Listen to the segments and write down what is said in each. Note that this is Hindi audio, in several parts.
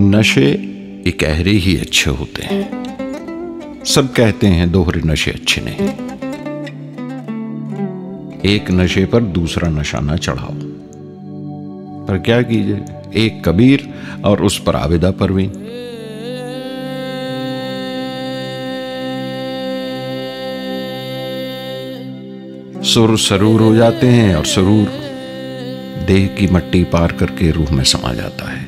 नशे इकहरे ही अच्छे होते हैं। सब कहते हैं दोहरे नशे अच्छे नहीं। एक नशे पर दूसरा नशा न चढ़ाओ। पर क्या कीजिए, एक कबीर और उस पर आबिदा परवीन। सुर सरूर हो जाते हैं और सरूर देह की मट्टी पार करके रूह में समा जाता है।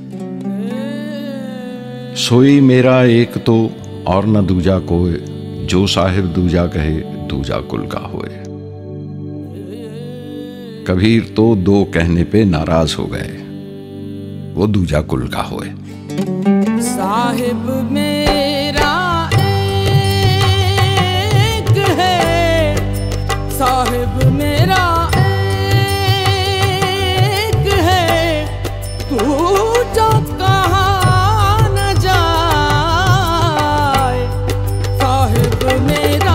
सोई मेरा एक तो और न दूजा कोय, जो साहिब दूजा कहे दूजा कुल का होए। कबीर तो दो कहने पे नाराज हो गए, वो दूजा कुल का होए। साहिब मेरा एक है, साहिब मेरा एक है, तू जो कहाँ न जाए। साहिब मेरा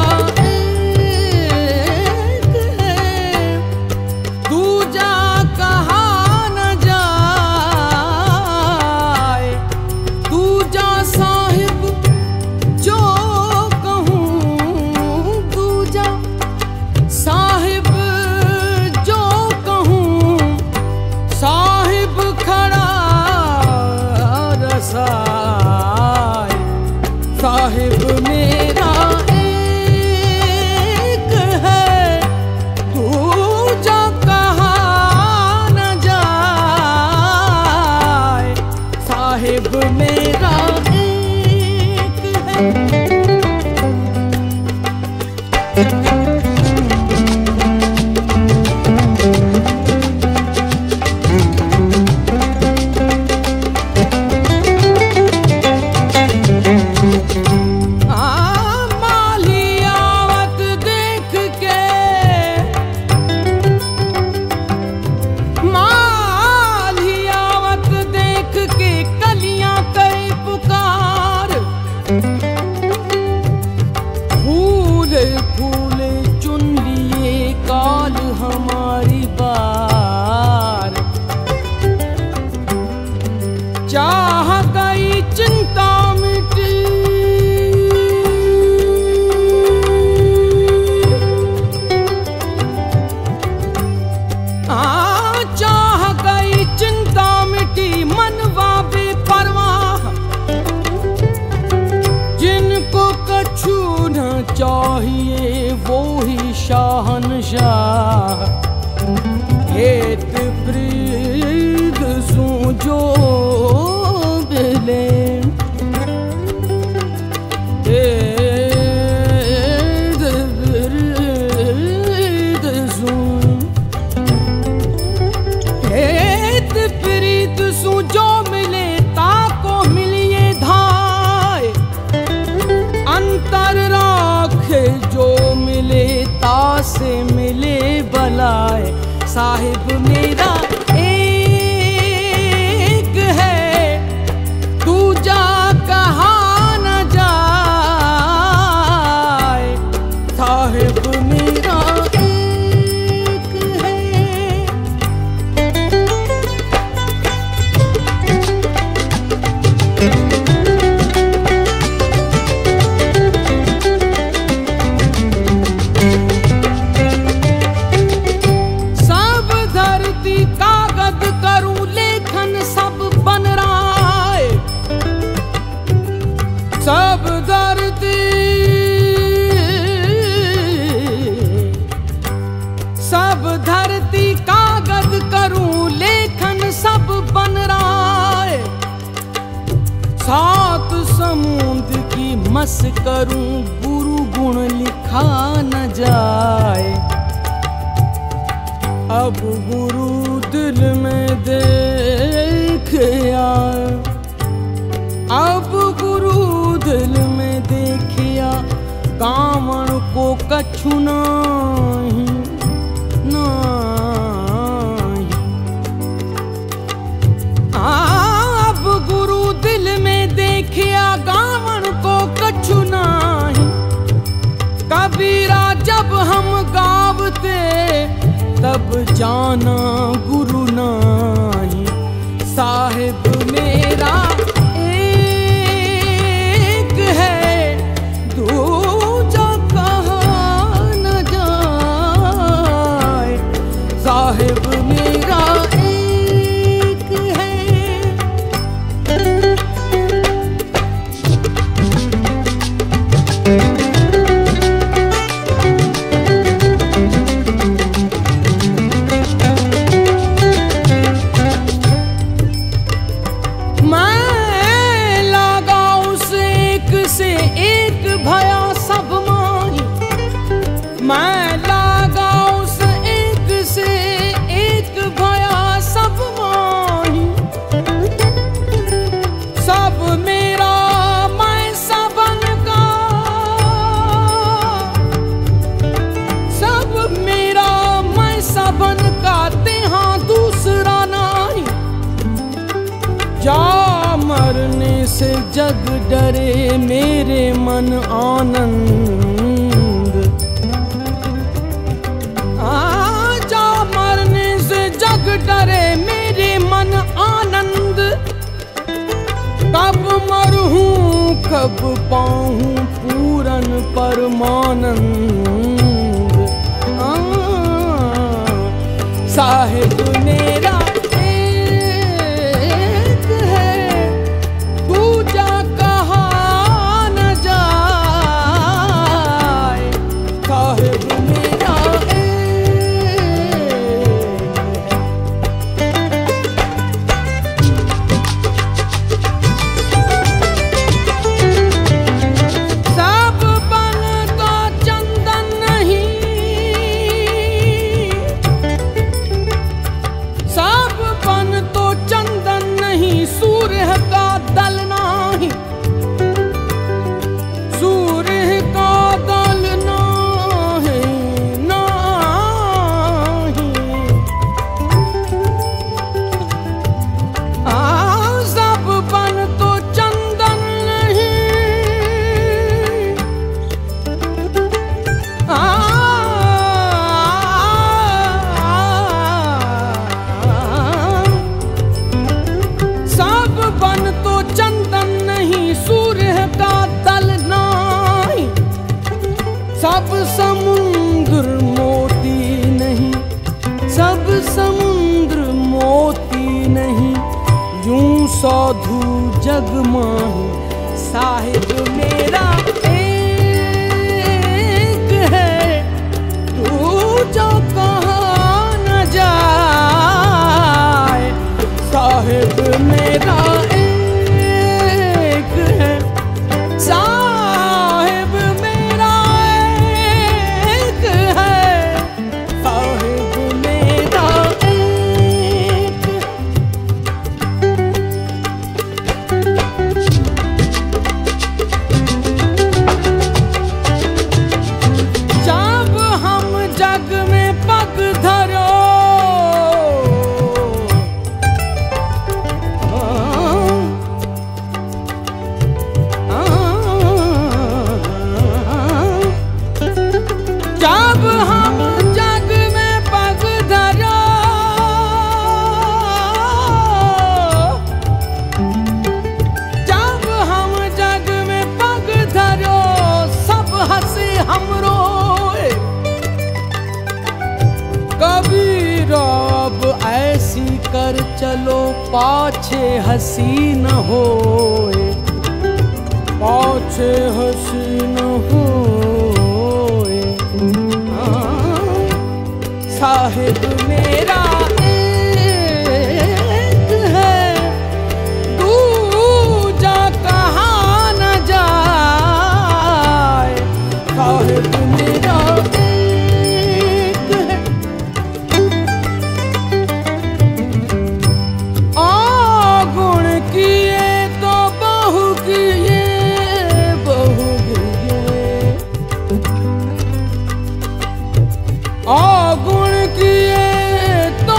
एक है, तू जा कहाँ न जाए। तू जा साहिब जो कहूँ, तू जा साहिब जो कहूँ, साहिब खड़ा रसाए। साहिब मेरा एक है, तू जा कहाँ न जाए। साहिब मेरा एक है। मालियावत देख के, मालियावत देख के कलियां कई पुकार। फूले फूले चुन लिए काल हमारी बार। चाह गई चिंता मिटी, चाह गई चिंता मिटी, मनवा बेपरवाह। जिनको कछु न चाहिए वो ही शाहनशाह। हेत प्रीत सूझो बिले, हेत प्रीत सूं, हेत प्रीत सूझो मिले ताको मिलिए धाय। अंतर राखे जो मिले तासे मिले बलाए। साहिब मेरा एक है, तू जा कहाँ न जाए। साहिब मेरा एक है। सब धरती कागज करूं लेखन सब बन रहा है। सब धरती, सब धरती कागज करूं लेखन सब बन रहा है। सात समुद्र की मस करूं गुरु गुण लिखा न जाए। अब गुरु दिल में देखिया, अब गुरु दिल में देखिया, कामण को कछु नहीं नहीं। अब गुरु दिल में देखिया, कामण को कछु नहीं। कबीरा जब हम गावते तब जाना गुरु नाही। साहिब मेरा मेरा एक है, दूजा कहाँ न जाए। साहिब मेरा एक है। मैं लागा उस एक से एक भया सब माही। सब मेरा मैं सबन का, सब मेरा मैं सबन का, तेहा दूसरा नहीं। जा मरने से जग डरे मेरे मन आनंद। डरे मेरे मन आनंद। कब मरूं कब पाऊं पूरन परमानंद। साहिब मेरा एक है, दूजा कहाँ न जाए। साहिब मेरा सब समुद्र मोती नहीं, सब समुद्र मोती नहीं। यूं साधु जग माही। साहिब मेरा एक है, दूजा कहाँ न जाए। साहिब मेरा एक है। साहिब मेरा कर चलो पाछे हसी न होए। पाछे हसी न होए। साहिब मेरा एक है, दूजा कहाँ न जाए। साहिब मेरा अवगुण किए तो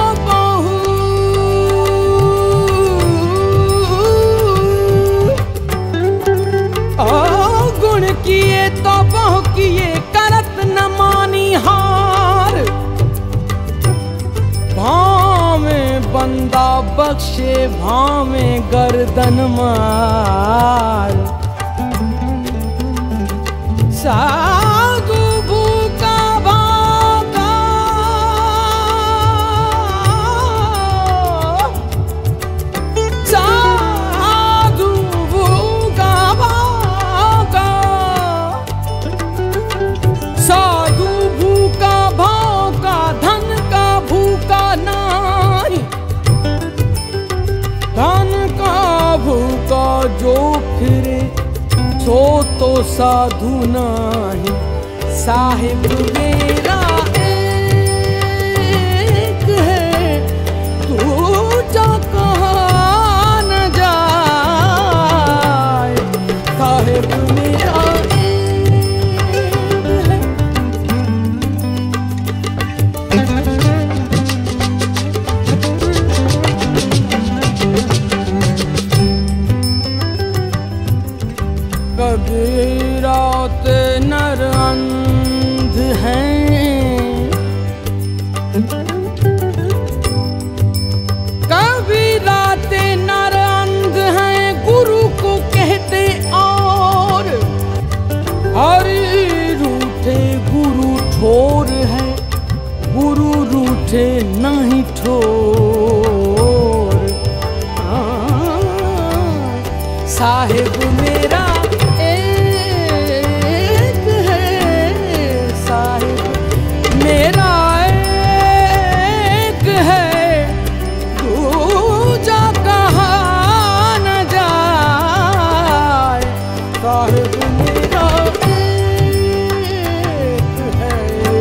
बख्शे भावे गर्दन मार। साधु भूखा भागा साधु भूखा भागा साधु भूखा भागा धन का भूखा नहीं धन का भूखा जो फिरे सो तो साधु नहीं। साहिब मेरा एक है तू जा कहाँ न जाए। साहिब मेरा कबीरात नर अंध हैं कबीरात नर अंध हैं गुरु को कहते और हरि रूठे गुरु ठोर है गुरु रूठे नहीं ठोर। साहिब मेरा मेरा एक है तू जा कहाँ न जाए। साहिब मेरा एक है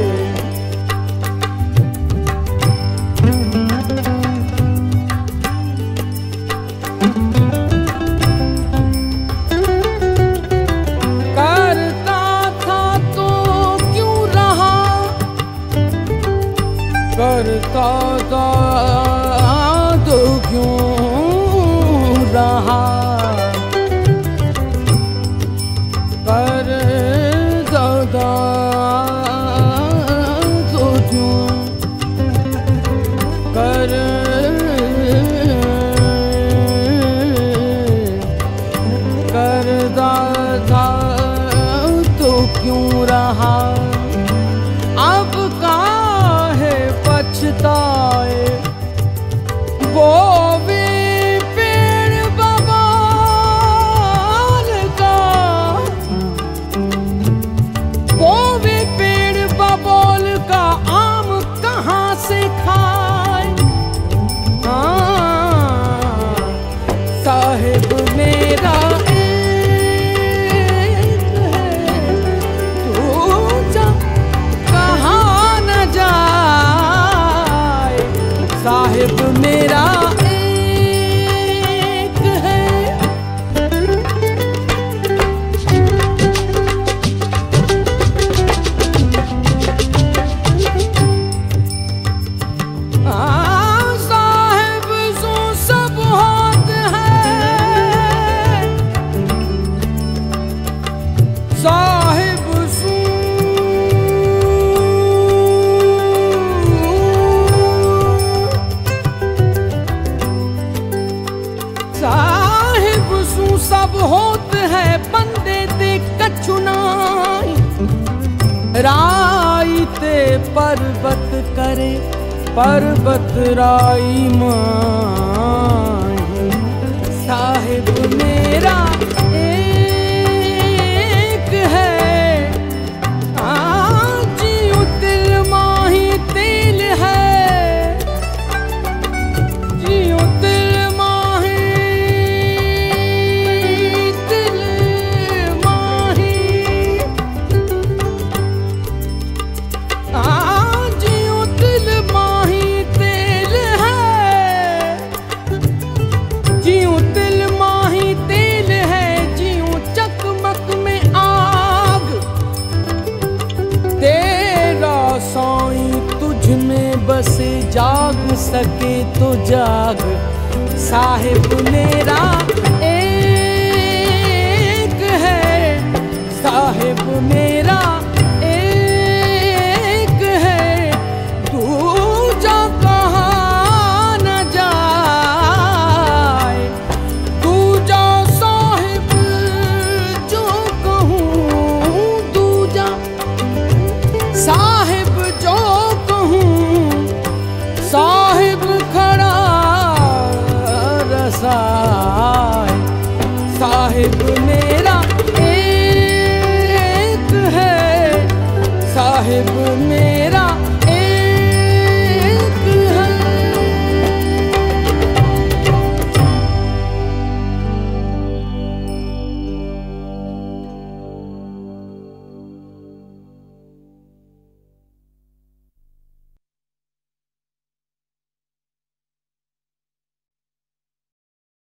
करता था तो क्यों रहा करता था तो क्यों रहा करता था तो क्यों करता था तो क्यों रहा। अब काहे पछताए वो भी पेड़ बबूल का वो भी पेड़ बबूल का आम कहाँ से खाए। साहिब मेरा एक है तू जा कहाँ न जाए। साहिब मेरा एक है साहिब सो सब हाथ है साहिब सो साहिब सू सब होत है बंदे ते कछुनाई। राई ते पर्वत करे पर्वत राई माही। साहिब मेरा एक है जियो तिल माही तेल है जियो तिल माही तिल माही जियो तिल माही तेल है जियो तिल माही तेल है जियो चकमक में आग। तेरा साईं तुझ में बसे जाग सके तो जाग। साहिब मेरा एक है साहिब मेरा एक है तू जा कहाँ न जाए। साहिब जो कहूँ साहिब खड़ा रसाए। साहिब मेरा एक है, साहिब मेरा